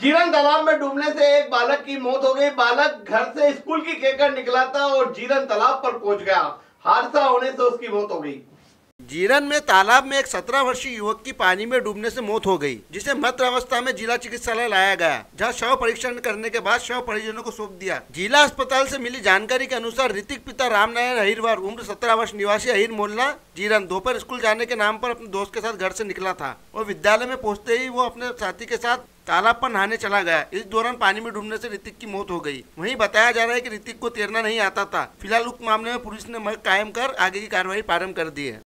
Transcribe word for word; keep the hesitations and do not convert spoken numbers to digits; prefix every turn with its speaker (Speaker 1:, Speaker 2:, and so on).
Speaker 1: जीरन तालाब में डूबने से एक बालक की मौत हो गई। बालक घर से स्कूल की कहकर निकला था और जीरन तालाब पर पहुंच गया। हादसा होने से उसकी मौत हो गई।
Speaker 2: जीरन में तालाब में एक सत्रह वर्षीय युवक की पानी में डूबने से मौत हो गई, जिसे मृत अवस्था में जिला चिकित्सालय लाया गया, जहां शव परीक्षण करने के बाद शव परिजनों को सौंप दिया। जिला अस्पताल से मिली जानकारी के अनुसार ऋतिक पिता रामनारायण अहिरवार उम्र सत्रह वर्ष निवासी अहिर मोहल्ला जीरन दोपहर स्कूल जाने के नाम पर अपने दोस्त के साथ घर से निकला था और विद्यालय में पहुंचते ही वो अपने साथी के साथ तालाब पर नहाने चला गया। इस दौरान पानी में डूबने से ऋतिक की मौत हो गई। वहीं बताया जा रहा है कि ऋतिक को तैरना नहीं आता था। फिलहाल उक्त मामले में पुलिस ने मर्ग कायम कर आगे की कार्रवाई प्रारंभ कर दी है।